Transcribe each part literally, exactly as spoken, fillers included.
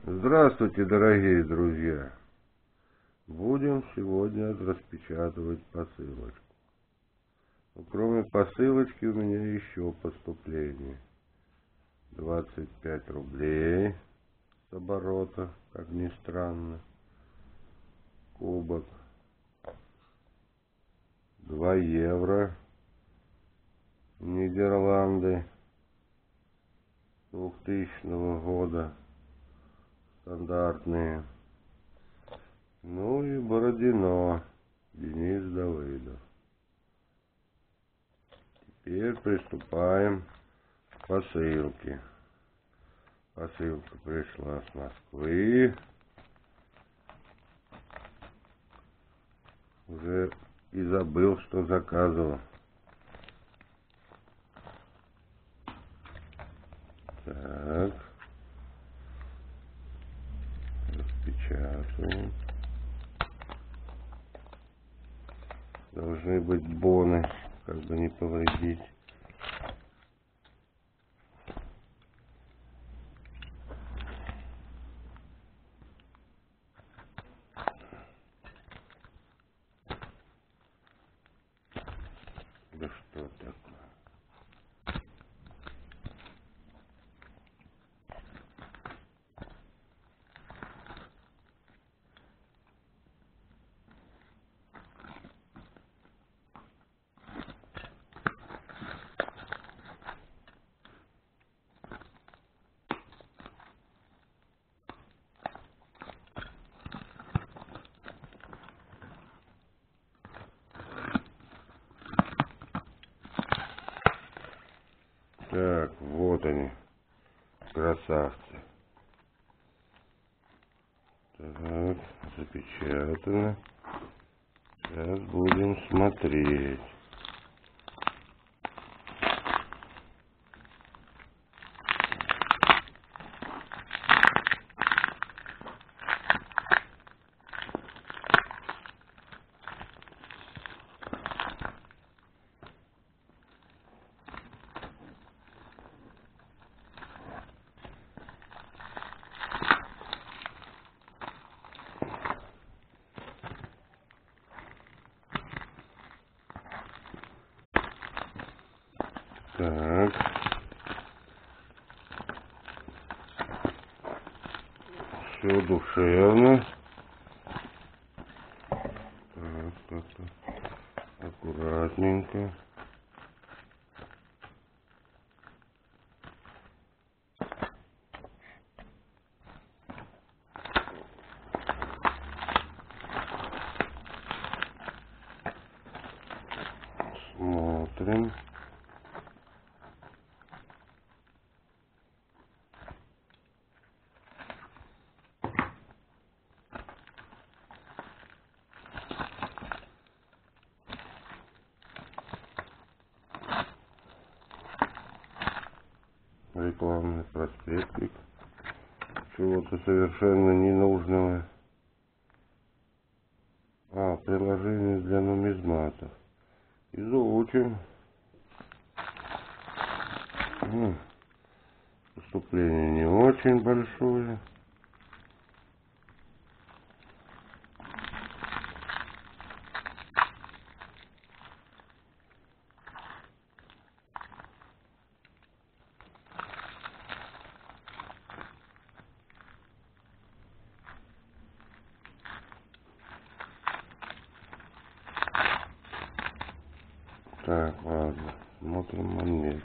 Здравствуйте, дорогие друзья! Будем сегодня распечатывать посылочку. Но кроме посылочки у меня еще поступление. двадцать пять рублей с оборота, как ни странно. Кубок. два евро. Нидерланды. двухтысячного года. Стандартные. Ну и Бородино. Денис Давыдов. Теперь приступаем к посылке. Посылка пришла с Москвы. Уже и забыл, что заказывал. Так. Распечатываем. Должны быть боны, как бы не повредить. Да что такое? Так, вот они, красавцы. Так, запечатано. Сейчас будем смотреть. Так. Все душевно. Так, так, так. Аккуратненько. Смотрим. Рекламный проспектик. Чего-то совершенно ненужного. А, приложение для нумизматов. Изучим. Ну, поступление не очень большое. Так, ладно, смотрим монеты.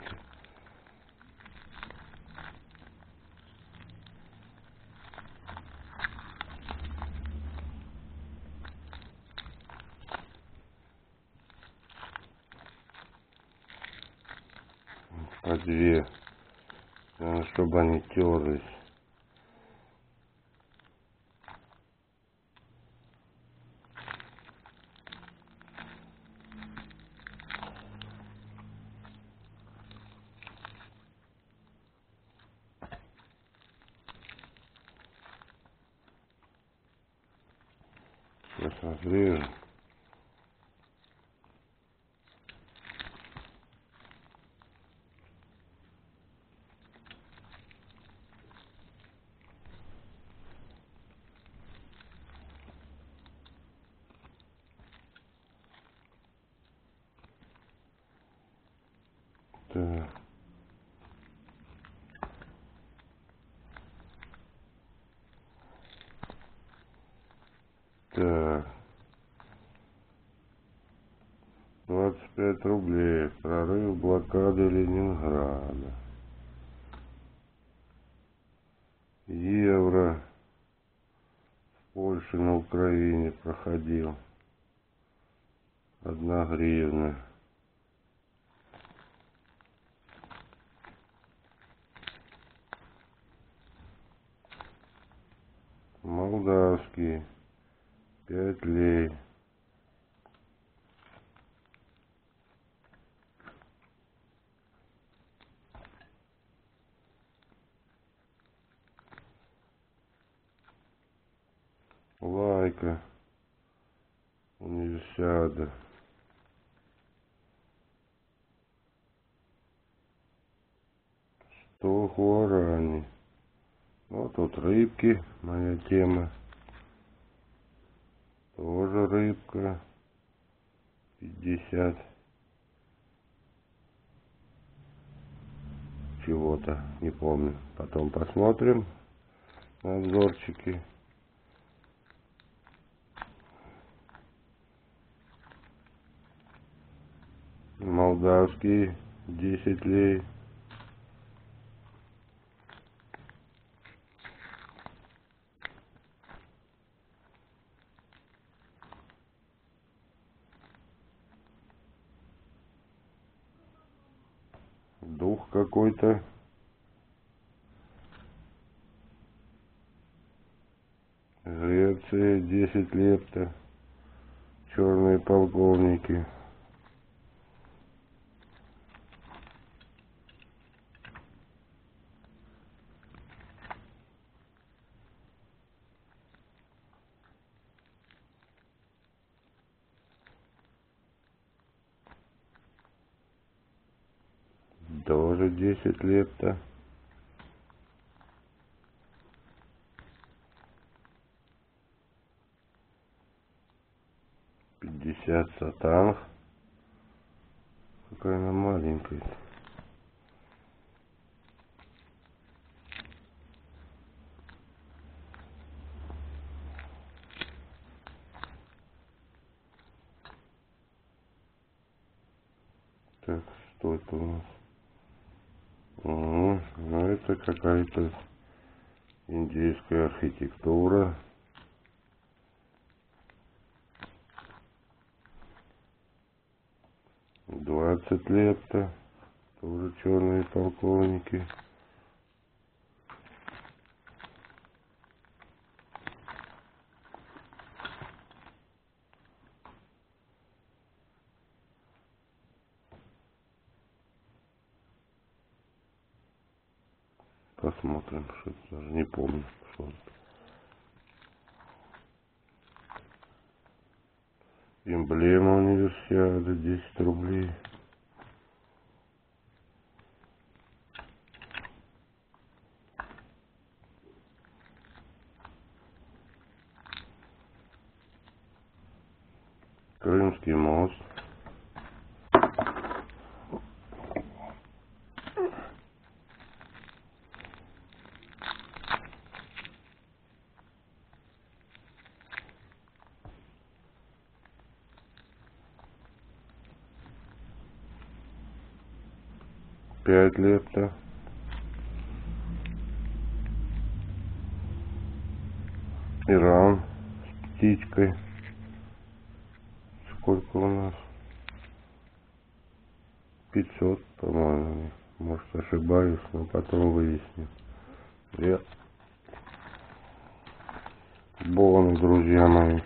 По две, чтобы они терлись. Сейчас разрежем. Так. Так. двадцать пять рублей. Прорыв блокады Ленинграда. Евро. В Польше на Украине проходил. Одна гривна. Молдавский. Пять лей. Лайка. Универсиада. Сто гуарани. Вот тут рыбки. Моя тема. Тоже рыбка. Пятьдесят. Чего-то. Не помню. Потом посмотрим. Обзорчики. Молдавский. десять лей. Дух какой-то. Греция, десять лепта. Черные полковники. Тоже десять лепта. пятьдесят сатанг. Какая она маленькая. Так, что это у нас? Угу, ну это какая-то индийская архитектура. двадцать лепта. Тоже черные полковники. Посмотрим, что это, даже не помню, что это. Эмблема универсиады, десять рублей. Крымский мост. Пять лепта. Иран с птичкой. Сколько у нас? пятьсот, по-моему. Может, ошибаюсь, но потом выясню. Привет. Боны, друзья мои.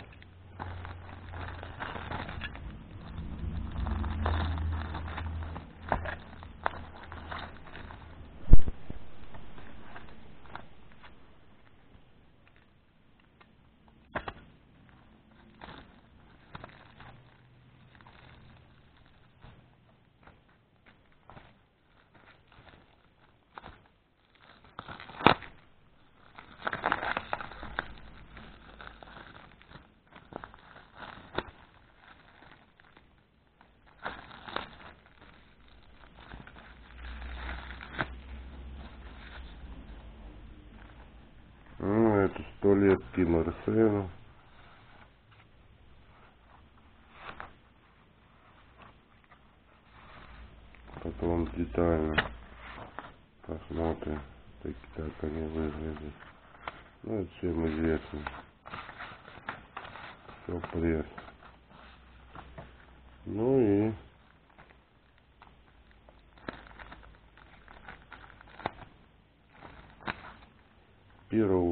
на эту сто лет Ким Ир Сену. Потом детально посмотрим, так, как они выглядят. Ну, это всем известно. Все пресс. Ну и Перу.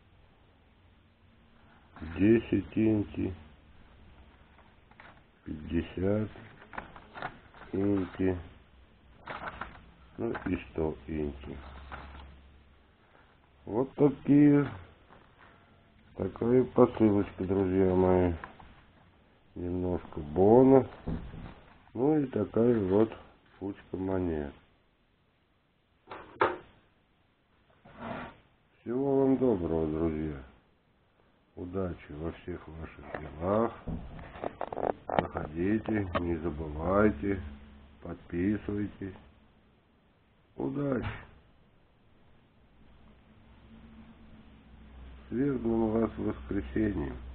десять инти. пятьдесят инти. Ну и сто инти. Вот такие. Такая посылочка, друзья мои. Немножко бонус. Ну и такая вот кучка монет. Всего вам доброго, друзья. Удачи во всех ваших делах. Заходите, не забывайте, подписывайтесь. Удачи. С верным вас воскресеньем.